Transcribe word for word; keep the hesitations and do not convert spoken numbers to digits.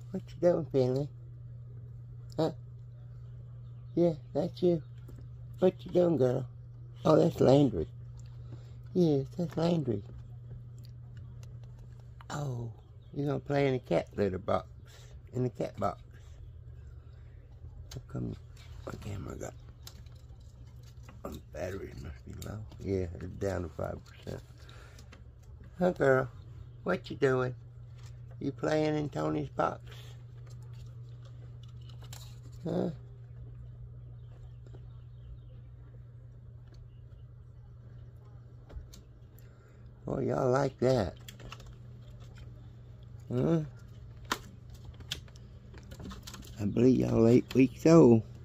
What you doing, Finley? Huh? Yeah, that's you. What you doing, girl? Oh, that's Landry. Yes, that's Landry. Oh, you're gonna play in the cat litter box. In the cat box. How come my camera got... My battery must be low. Yeah, it's down to five percent. Huh, girl? What you doing? You playing in Tony's box? Huh? Oh, y'all like that. Huh? I believe y'all eight weeks old.